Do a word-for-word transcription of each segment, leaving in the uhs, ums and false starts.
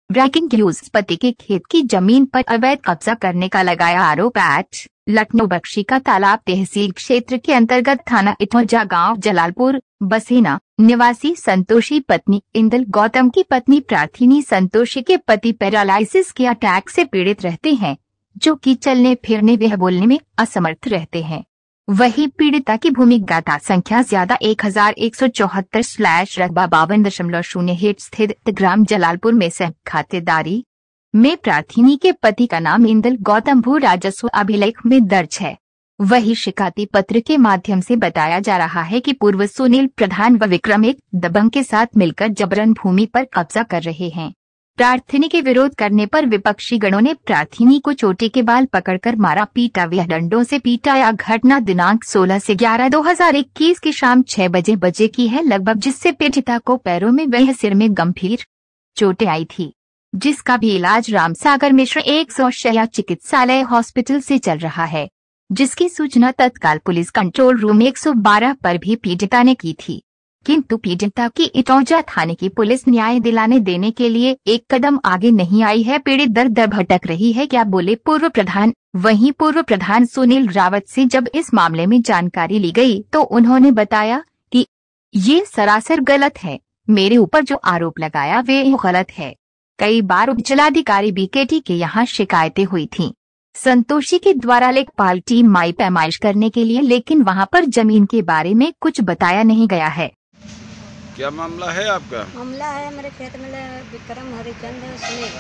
Breaking news. पति के खेत की जमीन पर अवैध कब्जा करने का लगाया आरोप। एट लखनऊ बख्शी का तालाब तहसील क्षेत्र के अंतर्गत थाना इटौजा गांव जलालपुर बसेना निवासी संतोषी पत्नी इंदल गौतम की पत्नी प्रार्थिनी संतोषी के पति पैरालिसिस के अटैक से पीड़ित रहते हैं, जो कि चलने फिरने व बोलने में असमर्थ रहते हैं। वही पीड़िता की भूमि गाता संख्या ज्यादा एक हजार एक सौ चौहत्तर स्लैश रकबा बावन दशमलव शून्य हेठ स्थित ग्राम जलालपुर में से खातेदारी में प्रार्थिनी के पति का नाम इंदल गौतम भू राजस्व अभिलेख में दर्ज है। वही शिकायती पत्र के माध्यम से बताया जा रहा है कि पूर्व सुनील प्रधान व विक्रम एक दबंग के साथ मिलकर जबरन भूमि पर कब्जा कर रहे हैं। प्रार्थिनी के विरोध करने पर विपक्षी गणों ने प्रार्थिनी को चोटी के बाल पकड़कर मारा पीटा व डंडों से पीटाया। घटना दिनांक सोलह से ग्यारह दो हजार इक्कीस की शाम छह बजे बजे की है लगभग, जिससे पीड़िता को पैरों में व सिर में गंभीर चोटें आई थी, जिसका भी इलाज रामसागर मिश्र एक सौ शैया चिकित्सालय हॉस्पिटल से चल रहा है, जिसकी सूचना तत्काल पुलिस कंट्रोल रूम एक सौ बारह पर भी पीड़िता ने की थी, किंतु पीड़िता की इटौजा थाने की पुलिस न्याय दिलाने देने के लिए एक कदम आगे नहीं आई है। पीड़ित दर दर भटक रही है, क्या बोले पूर्व प्रधान। वहीं पूर्व प्रधान सुनील रावत से जब इस मामले में जानकारी ली गई तो उन्होंने बताया कि ये सरासर गलत है, मेरे ऊपर जो आरोप लगाया वे गलत है। कई बार उपजिलाधिकारी बीकेटी के यहाँ शिकायतें हुई थी संतोषी के द्वारा लेखपाल टीम माई पैमाइश करने के लिए, लेकिन वहाँ पर जमीन के बारे में कुछ बताया नहीं गया है। क्या मामला है आपका? मामला है मेरे खेत में विक्रम हरिचंद, उसने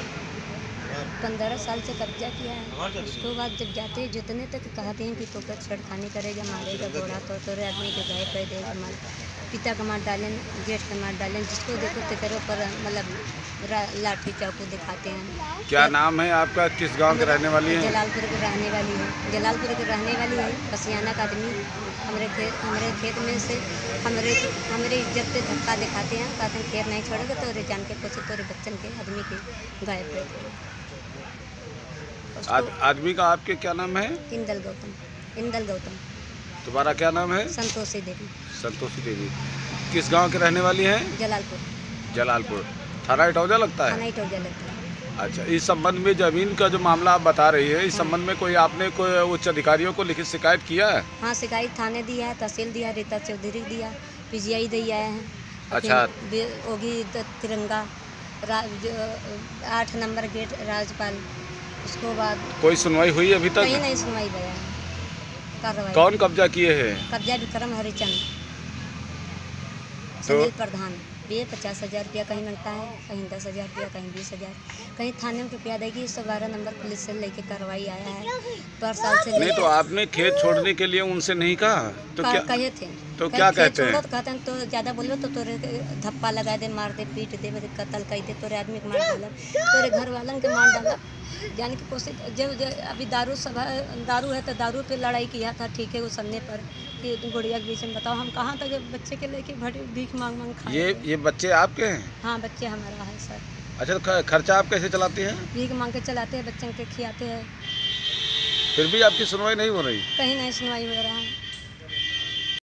पंद्रह साल से कब्जा किया है। उसके बाद जब जाते हैं जितने तक कहते हैं कि तो कर छेड़खानी करेगा, मारेगा, घोड़ा तो तोरे आदमी के गाय पे दे मार, पिता का मार डालें, जेठ का मार डालें, जिसको देखो तो करो पर मतलब लाठी चाकू दिखाते हैं। क्या नाम है आपका? किस गांव के रहने वाली है? जलालपुर के रहने वाली है, जलालपुर के रहने वाली है। बसियाना का आदमी हमारे खेत हमारे खेत में से हमारे हमारे इज्जत पे धक्का दिखाते हैं, कहते हैं खेत नहीं छोड़ोगे तो रे जान के कुछ तोरे बच्चन के आदमी के गाय पे। आद, आदमी का आपके क्या नाम है? इंदल गौतम। इंदल गौतम। तुम्हारा क्या नाम है? संतोषी देवी। संतोषी देवी। किस गांव के रहने वाली हैं? जलालपुर। जलालपुर थाना इटौजा लगता है? थाना इटौजा लगता है। अच्छा, इस संबंध में जमीन का जो मामला आप बता रही है, इस संबंध में कोई आपने कोई उच्च अधिकारियों को लिखित शिकायत किया है? हाँ, शिकायत थाने दिया है, तहसील दिया, रीता चौधरी दिया, पीजीआई दिया है। अच्छा, होगी तिरंगा आठ नंबर गेट राजपाल। उसको बाद कोई सुनवाई हुई अभी तक? कहीं नहीं सुनवाई भैया। कार्रवाई कौन कब्जा किए हैं? कब्जा विक्रम हरिचंद, तो सुनील प्रधान। ये पचास हजार रुपया कहीं मिलता है, कहीं दस हजार रुपया, कहीं बीस हजार, कहीं थाने में रुपया देगी। एक सौ बारह नंबर पुलिस से लेके कार्रवाई आया है पर साल से। नहीं तो आपने खेत छोड़ने के लिए उनसे नहीं कहा तो क्या कहे थे? तो क्या कहते हैं? तो कहते हैं तो ज़्यादा बोलो तो तोरे धप्पा लगा दे, मार दे, पीट दे, कत्ल कर दे, तोरे आदमी को मार डाला, तोरे घर वालन के मार डाला। जाने की कोशिश जब अभी दारू सभा दारू है तो दारू पे लड़ाई किया था, ठीक है, उस सन्ने पर कि गुड़िया के बीच में बताओ हम कहाँ तक बच्चे के लेके भरे भीख मांग मांग खाए। ये ये बच्चे आपके हैं? हाँ, बच्चे हमारा है सर। अच्छा, तो खर्चा आप कैसे चलाती हैं? भीख मांग के चलाते हैं, बच्चों के खिलाते हैं। फिर भी आपकी सुनवाई नहीं हो रही? कहीं नहीं सुनवाई हो रहा है।